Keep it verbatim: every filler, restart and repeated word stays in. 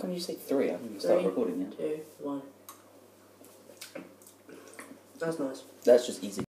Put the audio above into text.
When you say three, I think you start recording, yeah? Two, one. That's nice. That's just easy.